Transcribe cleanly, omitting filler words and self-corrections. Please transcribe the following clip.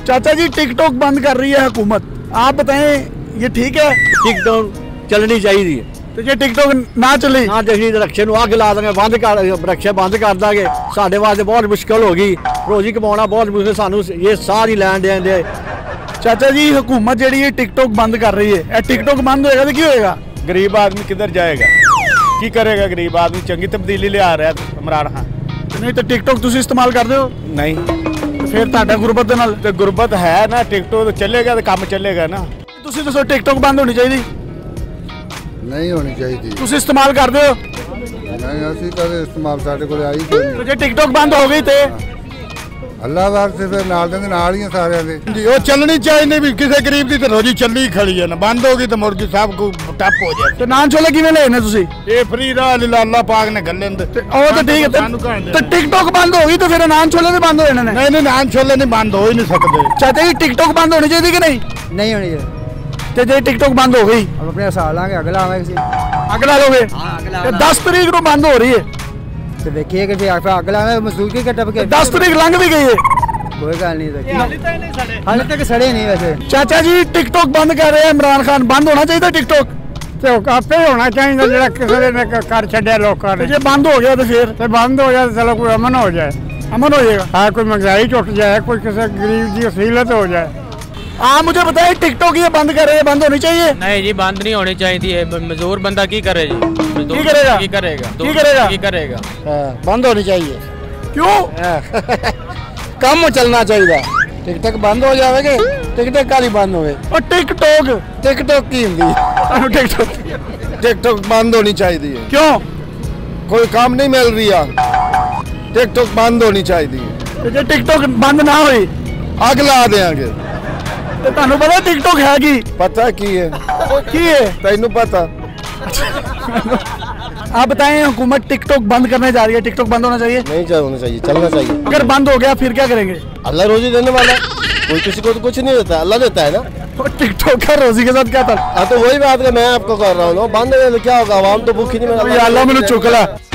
चाचा जी टिकटॉक बंद कर रही है हुकूमत, आप बताएं ये ठीक है? टिकटॉक चलनी चाहिए। तो ये टिकटॉक ना चली ना देखी रक्शे अग ला देंगे, बंद कर रक्शे बंद कर देंगे। साढ़े वास्ते बहुत मुश्किल होगी, रोजी कमाना बहुत मुश्किल, सानू ये सारी लैन देंगे। चाचा जी हुकूमत जी टिकटॉक बंद कर रही है, टिकटॉक बंद होएगा तो क्या होएगा? गरीब आदमी किधर जाएगा, की करेगा गरीब आदमी? चंगी तब्दीली ले आ रहा है इमरान खान। नहीं तो टिकटॉक तुम इस्तेमाल करते हो? नहीं तो फिर तुहाडा गुरबत दे नाल तो गुरबत है ना, टिकटॉक तो चलेगा तो काम चलेगा ना। तुसी दसो टिकटॉक बंद होनी चाहिए? नहीं होनी चाहिए। तुसी इस्तेमाल करते हो? नहीं असी कदे इस्तेमाल साडे कोल आई कोई नहीं। तो जे टिकटॉक बंद हो गई तो अल्लाह वास्ते फिर नाल दे नाल ही सारे दे जी वो चलनी चाहिए भी, किसी गरीब की तो रोजी चलनी ही खड़ी है ना, बंद होगी तो मुर्गी साहब को टप हो जाए। तो नान छोले किवें ले ने तुसी? ये फ्री राह अल्लाह पाक ने गले ओ तो ठीक है, तो टिकटॉक बंद होगी तो फिर नान छोले भी बंद हो जाने ने? नहीं नान छोले नहीं बंद हो ही नहीं सकते। चाचा जी टिकटॉक बंद होनी चाहिए कि नहीं? नहीं होनी चाहिए। तो जे टिकटॉक बंद हो गई अब अपने हिसाब लांगे, अगला आवेंगे अगला लोगे? 10 तारीख को बंद हो रही है तो देखिए कि फिर अगला में मजदूर की कटप के 10 तारीख लंघ भी गई है, कोई गल नहीं। हाल तक सड़े नहीं वैसे। चाचा जी टिकटॉक बंद कर रहे हैं इमरान खान, बंद होना चाहिए टिकटॉक? तो आपे होना चाहिए जो किसी ने कर छड़िया लोगों ने। ये बंद हो गया तो फिर बंद हो जाए, चलो कोई अमन हो जाए, अमन हो जाएगा। हाँ कोई महंगाई छुट जाए, कोई किसी गरीब की सहूलत हो जाए। आप मुझे बताइए टिकटॉक ये बंद कर रहे हैं, बंद होनी चाहिए? नहीं जी बंद नहीं होनी चाहिए। मजदूर बंदा की करे जी, की करेगा? की करेगा? की करेगा? की करेगा? बंद होनी चाहिए। क्यों? कम चलना चाहिए। टिकटॉक बंद हो जाएगा, टिकटॉक काली बंद होवे। और टिकटॉक टिकटॉक की हिंदी टिकटॉक बंद होनी चाहिए। क्यों? कोई काम नहीं मिल रही है, टिकटॉक बंद होनी चाहिए। तो जे टिकटॉक बंद ना हुई अग ला देंगे। तो तुहानू पता टिकटॉक है की? पता की है तेनू पता? आप बताएं हुकूमत टिकटॉक बंद करने जा रही है, टिकटॉक बंद होना चाहिए? नहीं होना चाहिए, चलना चाहिए। अगर बंद हो गया फिर क्या करेंगे? अल्लाह रोजी देने वाला, कोई किसी को तो कुछ नहीं देता, अल्लाह देता है ना। और टिकटॉक का रोजी के साथ क्या था? हाँ तो वही बात है, मैं आपको कर रहा हूँ, बंद क्या होगा, आवाम तो भूखी नहीं। अल्लाह मैंने चुकला।